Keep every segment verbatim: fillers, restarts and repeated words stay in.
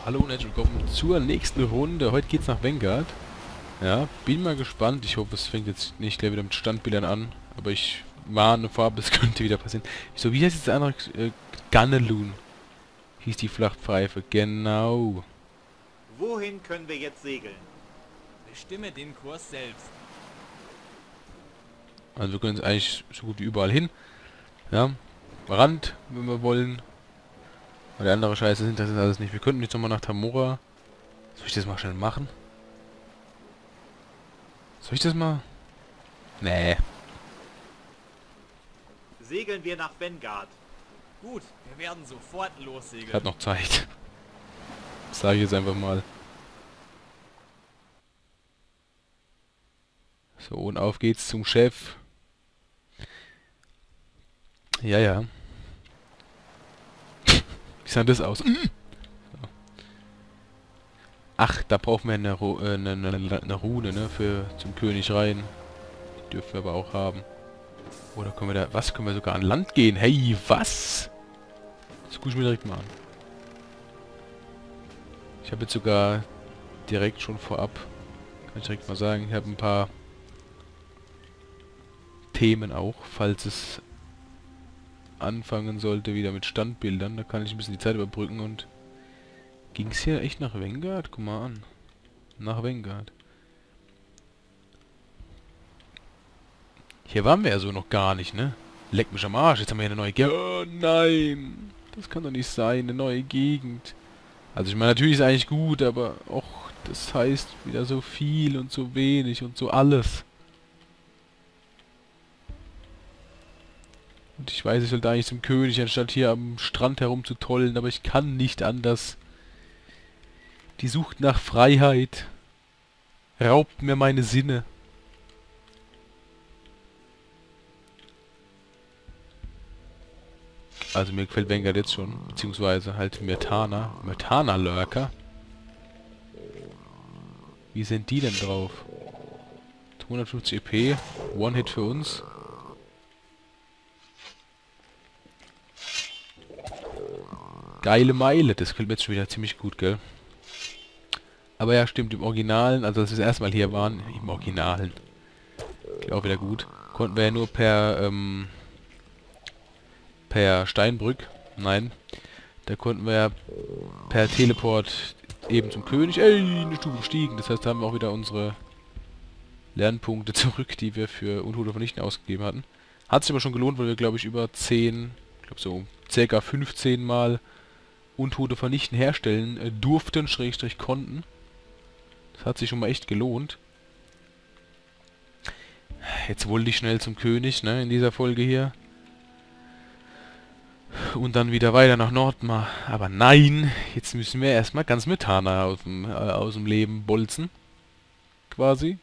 Hallo und herzlich willkommen zur nächsten Runde. Heute geht's nach Vanguard. Ja, bin mal gespannt. Ich hoffe, es fängt jetzt nicht gleich wieder mit Standbildern an. Aber ich warne vorab, es könnte wieder passieren. So, wie heißt jetzt der andere? Äh, Gunnaloon hieß die Flachpfeife. Genau. Wohin können wir jetzt segeln? Bestimme den Kurs selbst. Also wir können jetzt eigentlich so gut wie überall hin. Ja, Rand, wenn wir wollen. Und der andere Scheiße sind das ist alles nicht. Wir könnten jetzt nochmal nach Tamora. Soll ich das mal schnell machen? Soll ich das mal? Nee. Segeln wir nach Vanguard. Gut, wir werden sofort lossegeln. Hat noch Zeit. Das sage ich jetzt einfach mal. So, und auf geht's zum Chef. Ja, ja. Wie sah das aus? So. Ach, da brauchen wir eine, Ru äh, eine, eine, eine Rune, ne, für zum König rein. Die dürfen wir aber auch haben. Oder können wir da, was, können wir sogar an Land gehen? Hey, was? Das gucke ich mir direkt mal an. Ich habe jetzt sogar direkt schon vorab, kann ich direkt mal sagen, ich habe ein paar Themen auch, falls es anfangen sollte wieder mit Standbildern. Da kann ich ein bisschen die Zeit überbrücken und... Ging es hier echt nach Vanguard? Guck mal an. Nach Vanguard. Hier waren wir ja so noch gar nicht, ne? Leck mich am Arsch, jetzt haben wir hier eine neue Gegend. Oh nein! Das kann doch nicht sein, eine neue Gegend. Also ich meine, natürlich ist eigentlich gut, aber... Och, das heißt wieder so viel und so wenig und so alles. Und ich weiß, ich sollte eigentlich zum König, anstatt hier am Strand herumzutollen, aber ich kann nicht anders. Die Sucht nach Freiheit raubt mir meine Sinne. Also mir gefällt Vanguard jetzt schon, beziehungsweise halt Myrtana. Myrtana-Lurker. Wie sind die denn drauf? hundertfünfzig E P, One-Hit für uns. Geile Meile, das gefällt mir jetzt schon wieder ziemlich gut, gell? Aber ja, stimmt, im Originalen, also als wir das erste Mal hier waren, im Originalen, geht auch wieder gut, konnten wir ja nur per, ähm, per Steinbrück, nein, da konnten wir ja per Teleport eben zum König, ey, eine Stufe gestiegen, das heißt, da haben wir auch wieder unsere Lernpunkte zurück, die wir für Untote vernichten ausgegeben hatten. Hat sich aber schon gelohnt, weil wir, glaube ich, über zehn, ich glaube so circa fünfzehn Mal Untote vernichten herstellen äh, durften, Schrägstrich konnten. Das hat sich schon mal echt gelohnt. Jetzt wollte ich schnell zum König, ne, in dieser Folge hier. Und dann wieder weiter nach Nordmar. Aber nein, jetzt müssen wir erstmal ganz Myrtana aus dem, äh, aus dem Leben bolzen. Quasi.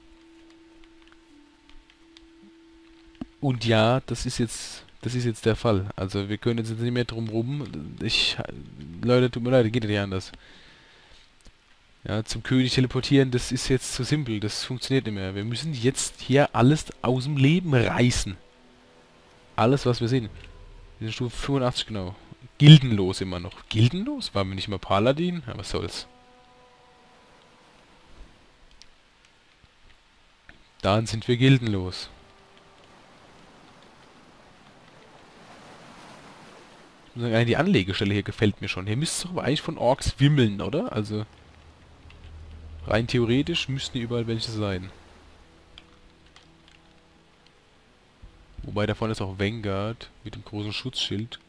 Und ja, das ist jetzt... Das ist jetzt der Fall. Also wir können jetzt nicht mehr drum rum. Ich... Leute, tut mir leid, geht ja nicht anders. Ja, zum König teleportieren, das ist jetzt zu simpel. Das funktioniert nicht mehr. Wir müssen jetzt hier alles aus dem Leben reißen. Alles, was wir sehen. Wir sind Stufe fünfundachtzig, genau. Gildenlos immer noch. Gildenlos? Waren wir nicht mal Paladin? Ja, was soll's. Dann sind wir gildenlos. Die Anlegestelle hier gefällt mir schon. Hier müsste es doch aber eigentlich von Orks wimmeln, oder? Also rein theoretisch müssten hier überall welche sein. Wobei davon ist auch Vanguard mit dem großen Schutzschild.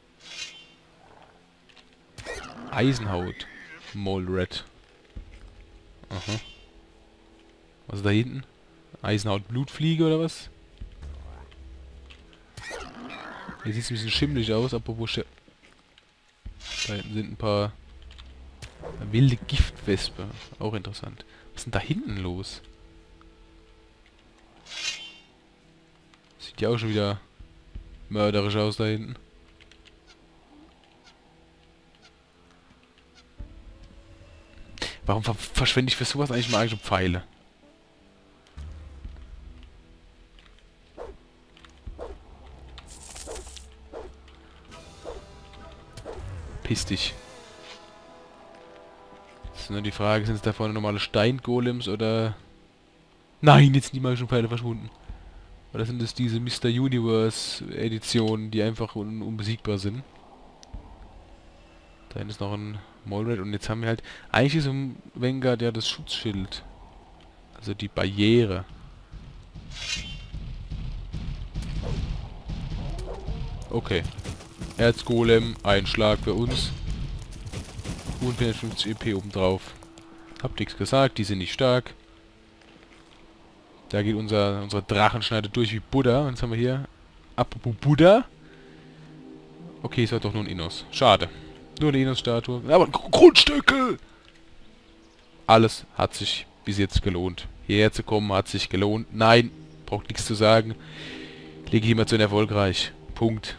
Eisenhaut. Mole Red. Aha. Was ist da hinten? Eisenhaut Blutfliege oder was? Hier sieht es ein bisschen schimmelig aus, apropos Sch Da hinten sind ein paar wilde Giftwespe. Auch interessant. Was ist denn da hinten los? Sieht ja auch schon wieder mörderisch aus da hinten. Warum ver verschwende ich für sowas eigentlich magische Pfeile? Piss dich. Das ist nur die Frage, sind es da vorne normale Steingolems oder... Nein, jetzt sind die magischen Pfeile verschwunden. Oder sind es diese Mister Universe Editionen, die einfach un unbesiegbar sind? Da hinten ist noch ein Molred und jetzt haben wir halt... Eigentlich ist im Vanguard ja das Schutzschild. Also die Barriere. Okay. Erzgolem, ein Schlag für uns. Und vierhundertfünfzig E P obendrauf. Hab nichts gesagt, die sind nicht stark. Da geht unser unsere Drachenschneider durch wie Buddha. Und jetzt haben wir hier... Apropos Buddha. Okay, es war doch nur ein Innos. Schade. Nur eine Innos-Statue. Aber Grundstücke! Alles hat sich bis jetzt gelohnt. Hierher zu kommen hat sich gelohnt. Nein, braucht nichts zu sagen. Legitimation erfolgreich. Punkt.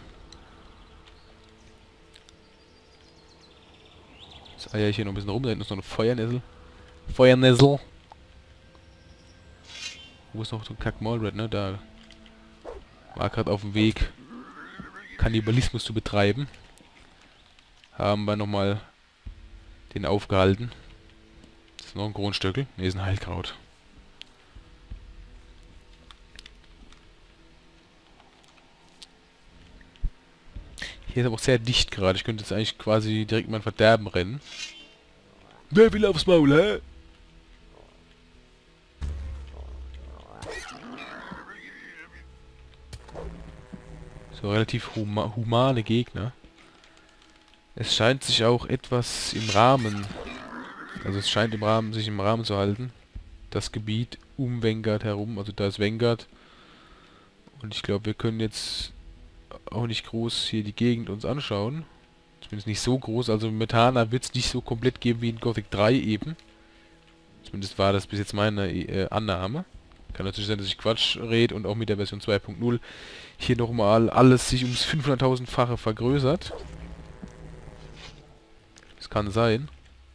Das eier ich hier noch ein bisschen rum. Da hinten ist noch eine Feuernessel. Feuernessel. Wo ist noch so ein Kack-Molred, ne? Da war gerade auf dem Weg, Kannibalismus zu betreiben. Haben wir nochmal den aufgehalten. Das ist noch ein Kronstöckel. Ne, ist ein Heilkraut. Hier ist aber auch sehr dicht gerade. Ich könnte jetzt eigentlich quasi direkt mein Verderben rennen. Wer will aufs Maul, hä? So relativ huma humane Gegner. Es scheint sich auch etwas im Rahmen... Also es scheint im Rahmen, sich im Rahmen zu halten. Das Gebiet um Vanguard herum. Also da ist Vanguard. Und ich glaube, wir können jetzt auch nicht groß hier die Gegend uns anschauen. Zumindest nicht so groß. Also Metana wird es nicht so komplett geben wie in Gothic drei eben. Zumindest war das bis jetzt meine äh, Annahme. Kann natürlich sein, dass ich Quatsch rede und auch mit der Version zwei Punkt null hier nochmal alles sich ums fünfhunderttausend-fache vergrößert. Das kann sein.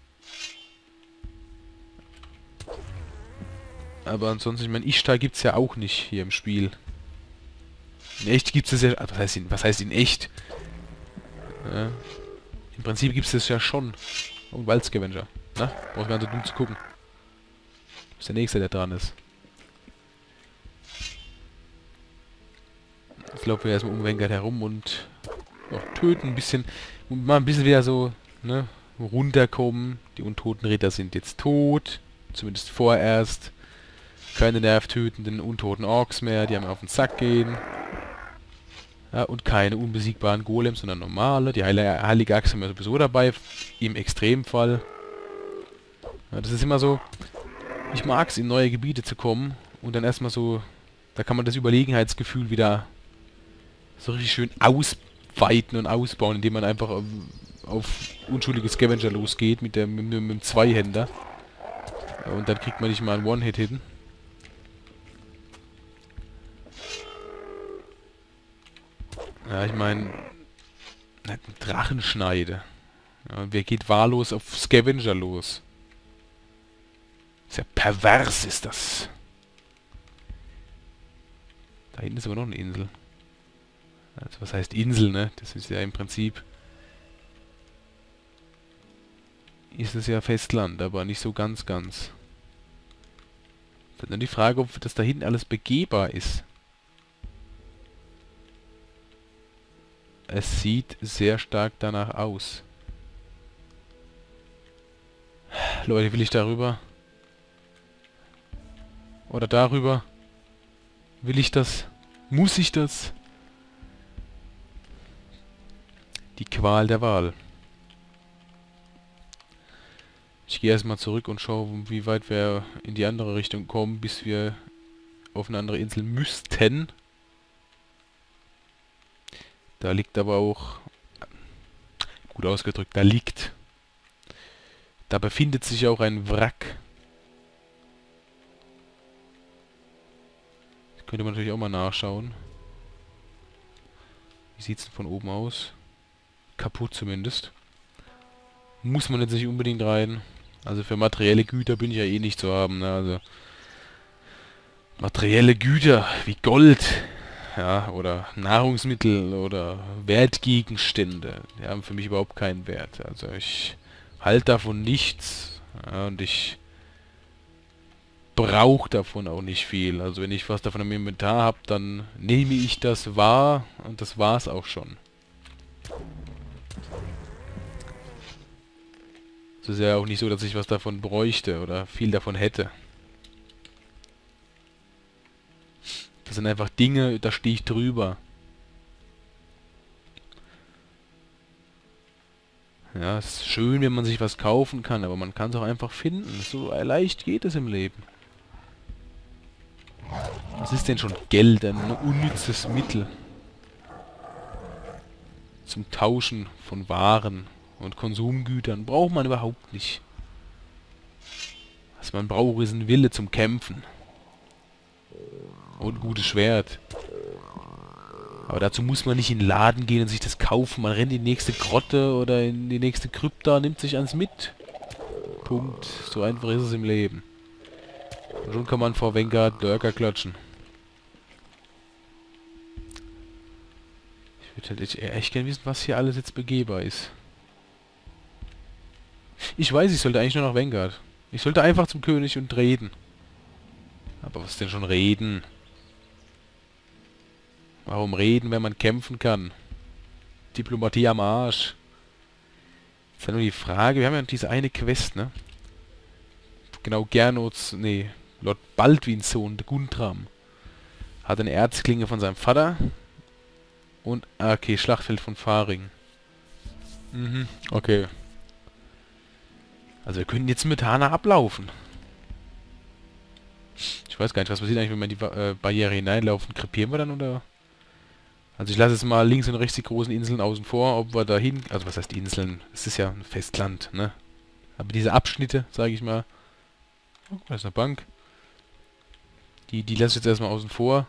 Aber ansonsten, ich meine, Ishtar gibt es ja auch nicht hier im Spiel. In echt gibt es ja... Was heißt, in, was heißt in echt? Ja, im Prinzip gibt es das ja schon. Oh, ein Waldscavenger. Na, brauchst gar nicht so dumm zu gucken. Das ist der Nächste, der dran ist. Jetzt laufen wir erstmal um Vanguard herum und noch töten ein bisschen. Und mal ein bisschen wieder so, ne, runterkommen. Die untoten Ritter sind jetzt tot. Zumindest vorerst. Keine nervtötenden untoten Orks mehr, die einem auf den Sack gehen. Ja, und keine unbesiegbaren Golems, sondern normale. Die Heil Heilige Axt haben wir sowieso dabei. Im Extremfall. Ja, das ist immer so... Ich mag es, in neue Gebiete zu kommen. Und dann erstmal so... Da kann man das Überlegenheitsgefühl wieder so richtig schön ausweiten und ausbauen, indem man einfach auf, auf unschuldige Scavenger losgeht mit, der, mit, mit dem Zweihänder. Und dann kriegt man nicht mal einen One-Hit hin. Ja, ich meine, ein Drachenschneide. Ja, wer geht wahllos auf Scavenger los? Sehr pervers ist das. Da hinten ist aber noch eine Insel. Also was heißt Insel, ne? Das ist ja im Prinzip... Ist es ja Festland, aber nicht so ganz, ganz. Das ist dann die Frage, ob das da hinten alles begehbar ist. Es sieht sehr stark danach aus. Leute, will ich darüber? Oder darüber? Will ich das? Muss ich das? Die Qual der Wahl. Ich gehe erstmal zurück und schaue, wie weit wir in die andere Richtung kommen, bis wir auf eine andere Insel müssten. Da liegt aber auch, gut ausgedrückt, da liegt, da befindet sich auch ein Wrack. Das könnte man natürlich auch mal nachschauen. Wie sieht es denn von oben aus? Kaputt zumindest. Muss man jetzt nicht unbedingt rein. Also für materielle Güter bin ich ja eh nicht zu haben. Ne? Also materielle Güter wie Gold, ja, oder Nahrungsmittel oder Wertgegenstände, die haben für mich überhaupt keinen Wert. Also ich halte davon nichts. Ja, und ich brauche davon auch nicht viel. Also wenn ich was davon im Inventar habe, dann nehme ich das wahr und das war's auch schon. Es ist ja auch nicht so, dass ich was davon bräuchte oder viel davon hätte. Das sind einfach Dinge, da stehe ich drüber. Ja, es ist schön, wenn man sich was kaufen kann, aber man kann es auch einfach finden. So leicht geht es im Leben. Was ist denn schon Geld? Ein unnützes Mittel zum Tauschen von Waren und Konsumgütern. Braucht man überhaupt nicht. Was man braucht, ist ein Wille zum Kämpfen. Und ein gutes Schwert. Aber dazu muss man nicht in den Laden gehen und sich das kaufen. Man rennt in die nächste Grotte oder in die nächste Krypta, nimmt sich eins mit. Punkt. So einfach ist es im Leben. Und schon kann man vor Vanguard Lurker klatschen. Ich würde halt echt, echt gerne wissen, was hier alles jetzt begehbar ist. Ich weiß, ich sollte eigentlich nur nach Vanguard. Ich sollte einfach zum König und reden. Aber was denn schon reden? Warum reden, wenn man kämpfen kann? Diplomatie am Arsch. Das ist ja nur die Frage, wir haben ja diese eine Quest, ne? Genau, Gernots, nee, Lord Baldwins Sohn, der Guntram, hat eine Erzklinge von seinem Vater und, ah, okay, Schlachtfeld von Faring. Mhm, okay. Also wir können jetzt mit Hana ablaufen. Ich weiß gar nicht, was passiert eigentlich, wenn wir in die äh, Barriere hineinlaufen. Krepieren wir dann, oder? Also ich lasse jetzt mal links und rechts die großen Inseln außen vor, ob wir dahin... Also was heißt Inseln? Es ist ja ein Festland, ne? Aber diese Abschnitte, sage ich mal... Oh, da ist eine Bank. Die, die lasse ich jetzt erstmal außen vor.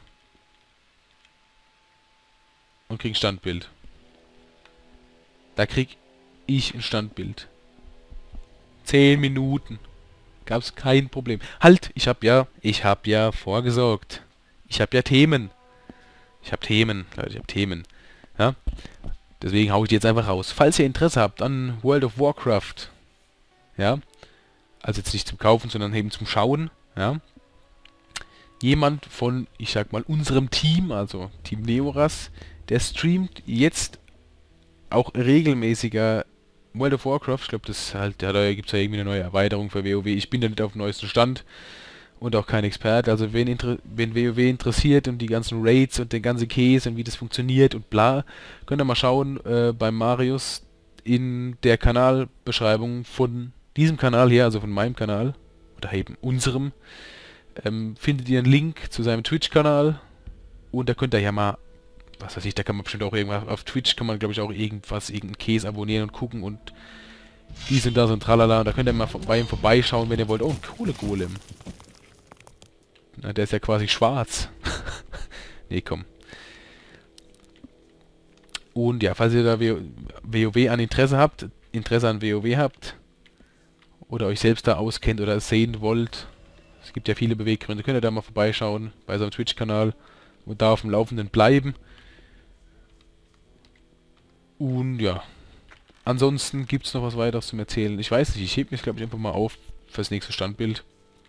Und krieg ein Standbild. Da krieg ich ein Standbild. Zehn Minuten. Gab's kein Problem. Halt! Ich hab ja... Ich hab ja vorgesorgt. Ich hab ja Themen. Ich habe Themen, Leute, ich habe Themen. Ja? Deswegen haue ich die jetzt einfach raus. Falls ihr Interesse habt an World of Warcraft, ja, also jetzt nicht zum Kaufen, sondern eben zum Schauen, ja, jemand von, ich sag mal, unserem Team, also Team Neoras, der streamt jetzt auch regelmäßiger World of Warcraft. Ich glaube, das halt, ja, da gibt es ja irgendwie eine neue Erweiterung für WoW. Ich bin da nicht auf dem neuesten Stand. Und auch kein Experte, also wen, wen WoW interessiert und die ganzen Raids und den ganzen Käse und wie das funktioniert und bla, könnt ihr mal schauen äh, bei Marius in der Kanalbeschreibung von diesem Kanal hier, also von meinem Kanal, oder eben unserem, ähm, findet ihr einen Link zu seinem Twitch-Kanal und da könnt ihr ja mal, was weiß ich, da kann man bestimmt auch irgendwas, auf Twitch kann man glaube ich auch irgendwas, irgendeinen Käse abonnieren und gucken und die sind da so ein Tralala und da könnt ihr mal bei ihm vorbeischauen, wenn ihr wollt. Oh, ein Kohlegolem. Na, der ist ja quasi schwarz. Nee, komm. Und ja, falls ihr da WoW an Interesse habt, Interesse an WoW habt, oder euch selbst da auskennt oder es sehen wollt, es gibt ja viele Beweggründe, könnt ihr da mal vorbeischauen bei seinem Twitch-Kanal und da auf dem Laufenden bleiben. Und ja, ansonsten gibt es noch was weiteres zum Erzählen. Ich weiß nicht, ich hebe mich glaube ich einfach mal auf fürs nächste Standbild.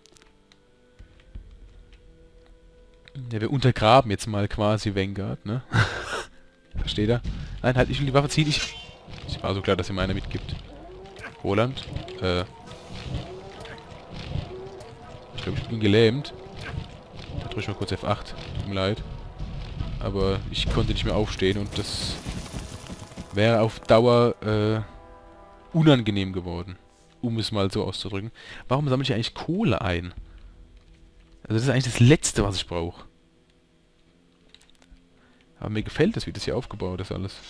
Ja, wir untergraben jetzt mal quasi Vanguard, ne? Versteht er? Nein, halt, ich will die Waffe ziehen, ich... Ich war so klar, dass ihm einer mitgibt. Roland? Äh... Ich glaube, ich bin gelähmt. Da drücke ich mal kurz F acht. Tut mir leid. Aber ich konnte nicht mehr aufstehen und das... wäre auf Dauer, äh... unangenehm geworden. Um es mal so auszudrücken. Warum sammle ich eigentlich Kohle ein? Also das ist eigentlich das Letzte, was ich brauche. Aber mir gefällt es, wie das hier aufgebaut ist alles.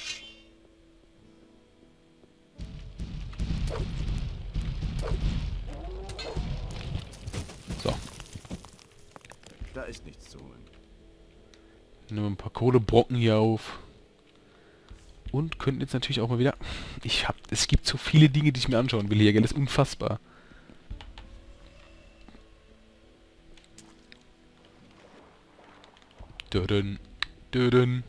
So. Da ist nichts zu holen. Nehmen wir ein paar Kohlebrocken hier auf. Und könnten jetzt natürlich auch mal wieder... Ich hab... Es gibt so viele Dinge, die ich mir anschauen will hier, gell? Das ist unfassbar. Dödön. Dödön.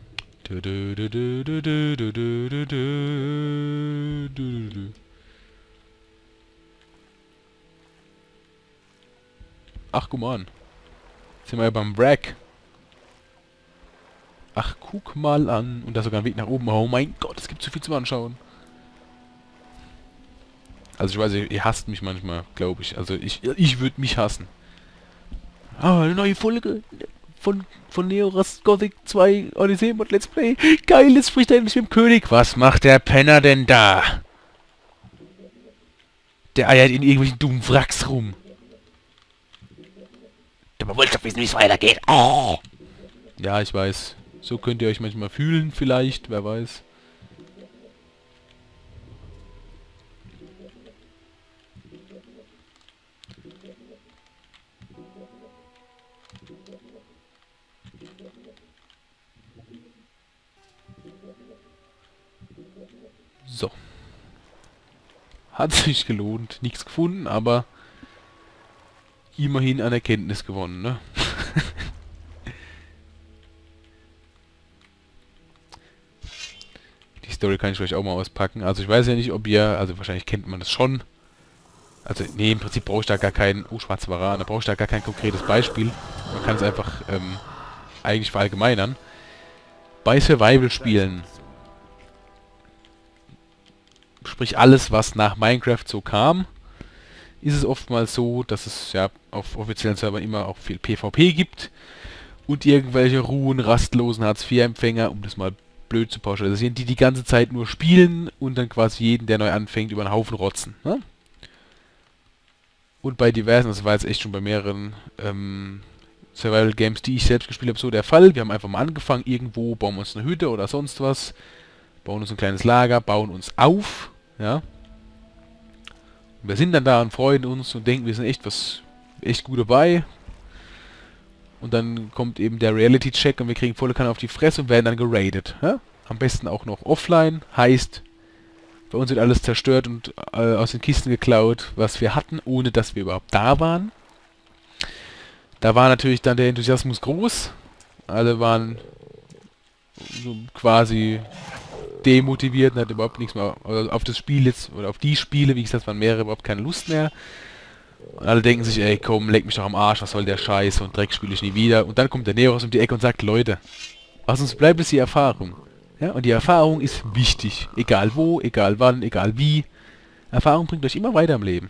Ach, guck mal an. Sind wir ja beim Wrack. Ach, guck mal an. Und da sogar ein Weg nach oben. Oh mein Gott, es gibt zu viel zum Anschauen. Also ich weiß, ihr, ihr hasst mich manchmal, glaube ich. Also ich, ich würde mich hassen. Ah, eine neue Folge von, von Neo Rust Gothic zwei Odyssey Mod Let's Play. Geil, jetzt spricht er endlich mit dem König. Was macht der Penner denn da? Der eiert in irgendwelchen dummen Wracks rum. Du wolltest doch wissen, wie es weitergeht. Oh. Ja, ich weiß. So könnt ihr euch manchmal fühlen, vielleicht, wer weiß. So. Hat sich gelohnt. Nichts gefunden, aber immerhin an Erkenntnis gewonnen, ne? Die Story kann ich euch auch mal auspacken. Also ich weiß ja nicht, ob ihr... Also wahrscheinlich kennt man das schon. Also nee, im Prinzip brauche ich da gar kein... Oh, schwarze Varan. Da brauche ich da gar kein konkretes Beispiel. Man kann es einfach ähm, eigentlich verallgemeinern. Bei Survival-Spielen... Sprich alles, was nach Minecraft so kam, ist es oftmals so, dass es ja auf offiziellen Servern immer auch viel PvP gibt und irgendwelche ruhen, rastlosen Hartz vier Empfänger, um das mal blöd zu pauschalisieren, die die ganze Zeit nur spielen und dann quasi jeden, der neu anfängt, über den Haufen rotzen. Ne? Und bei diversen, das war jetzt echt schon bei mehreren ähm, Survival Games, die ich selbst gespielt habe, so der Fall. Wir haben einfach mal angefangen, irgendwo bauen wir uns eine Hütte oder sonst was, bauen uns ein kleines Lager, bauen uns auf, ja. Und wir sind dann da und freuen uns und denken, wir sind echt was, echt gut dabei. Und dann kommt eben der Reality-Check und wir kriegen volle Kanne auf die Fresse und werden dann geradet, ja. Am besten auch noch offline, heißt, bei uns wird alles zerstört und äh, aus den Kisten geklaut, was wir hatten, ohne dass wir überhaupt da waren. Da war natürlich dann der Enthusiasmus groß. Alle waren so quasi demotiviert und hat überhaupt nichts mehr auf das Spiel jetzt, oder auf die Spiele, wie gesagt, waren mehrere, überhaupt keine Lust mehr. Und alle denken sich, ey komm, leck mich doch am Arsch, was soll der Scheiß und Dreck spiele ich nie wieder. Und dann kommt der Neros um die Ecke und sagt, Leute, was uns bleibt, ist die Erfahrung. Ja, und die Erfahrung ist wichtig. Egal wo, egal wann, egal wie. Erfahrung bringt euch immer weiter im Leben.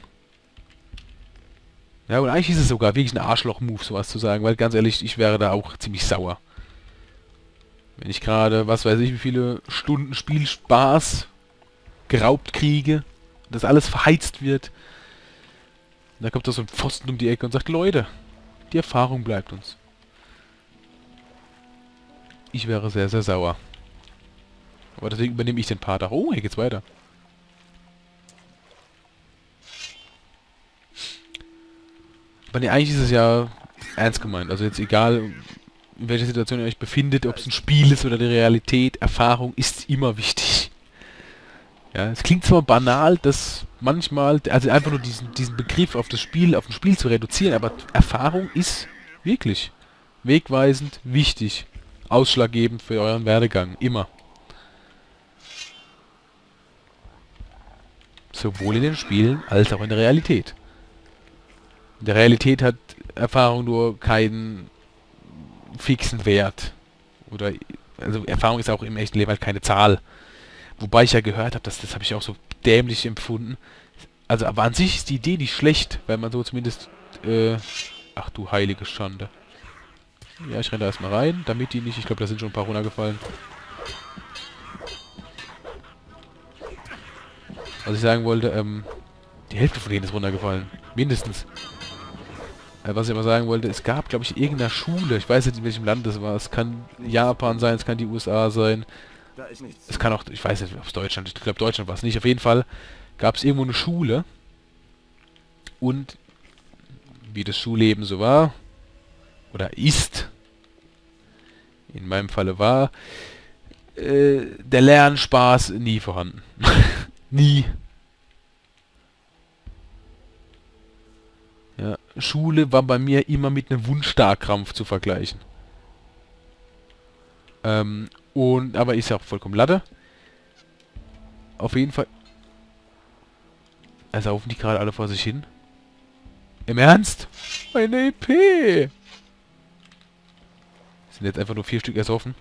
Ja, und eigentlich ist es sogar wirklich ein Arschloch-Move, sowas zu sagen, weil ganz ehrlich, ich wäre da auch ziemlich sauer. Wenn ich gerade, was weiß ich, wie viele Stunden Spielspaß geraubt kriege, dass alles verheizt wird. Und da kommt da so ein Pfosten um die Ecke und sagt, Leute, die Erfahrung bleibt uns. Ich wäre sehr, sehr sauer. Aber deswegen übernehme ich den Part auch. Oh, hier geht's weiter. Aber nee, eigentlich ist es ja ernst gemeint. Also jetzt egal, in welcher Situation ihr euch befindet, ob es ein Spiel ist oder die Realität, Erfahrung ist immer wichtig. Ja, es klingt zwar banal, dass manchmal, also einfach nur diesen, diesen Begriff auf das Spiel, auf ein Spiel zu reduzieren, aber Erfahrung ist wirklich wegweisend, wichtig, ausschlaggebend für euren Werdegang, immer. Sowohl in den Spielen als auch in der Realität. In der Realität hat Erfahrung nur keinen fixen Wert. Oder, also Erfahrung ist auch im echten Leben halt keine Zahl. Wobei ich ja gehört habe, dass das habe ich auch so dämlich empfunden. Also aber an sich ist die Idee nicht schlecht, weil man so zumindest, äh, ach du heilige Schande. Ja, ich renne da erstmal rein, damit die nicht, ich glaube da sind schon ein paar runtergefallen. Was ich sagen wollte, ähm, die Hälfte von denen ist runtergefallen. Mindestens. Äh, was ich aber sagen wollte, es gab, glaube ich, irgendeine Schule, ich weiß nicht, in welchem Land das war, es kann Japan sein, es kann die U S A sein, Da ist nichts. es kann auch, ich weiß nicht, ob es Deutschland, ich glaube Deutschland war es nicht, auf jeden Fall gab es irgendwo eine Schule und wie das Schulleben so war, oder ist, in meinem Falle war, äh, der Lernspaß nie vorhanden. Nie. Ja, Schule war bei mir immer mit einem Wundstarkrampf zu vergleichen. Ähm, und, aber ist ja auch vollkommen Latte. Auf jeden Fall. Also saufen die gerade alle vor sich hin? Im Ernst? Meine E P! Sind jetzt einfach nur vier Stück ersoffen.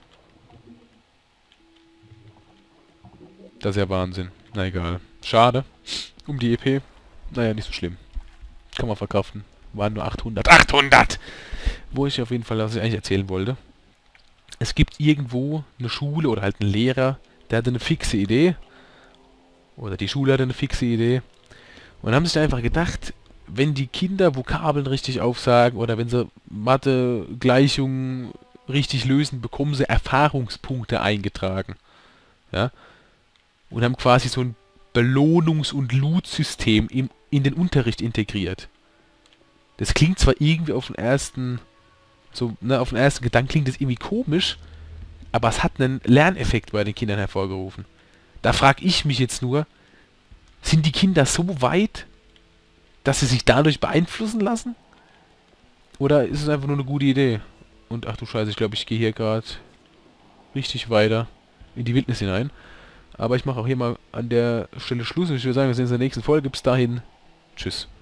Das ist ja Wahnsinn. Na egal. Schade. Um die E P. Naja, nicht so schlimm. Kann man verkraften. Waren nur achthundert. achthundert! Wo ich auf jeden Fall, was ich eigentlich erzählen wollte. Es gibt irgendwo eine Schule oder halt einen Lehrer, der hatte eine fixe Idee. Oder die Schule hatte eine fixe Idee. Und haben sich da einfach gedacht, wenn die Kinder Vokabeln richtig aufsagen oder wenn sie Mathe-Gleichungen richtig lösen, bekommen sie Erfahrungspunkte eingetragen. Ja? Und haben quasi so ein Belohnungs- und Loot-System im, in den Unterricht integriert. Das klingt zwar irgendwie auf den ersten, so, ne, auf den ersten Gedanken klingt das irgendwie komisch, aber es hat einen Lerneffekt bei den Kindern hervorgerufen. Da frage ich mich jetzt nur, sind die Kinder so weit, dass sie sich dadurch beeinflussen lassen? Oder ist es einfach nur eine gute Idee? Und ach du Scheiße, ich glaube, ich gehe hier gerade richtig weiter in die Wildnis hinein. Aber ich mache auch hier mal an der Stelle Schluss und ich würde sagen, wir sehen uns in der nächsten Folge. Bis dahin, tschüss.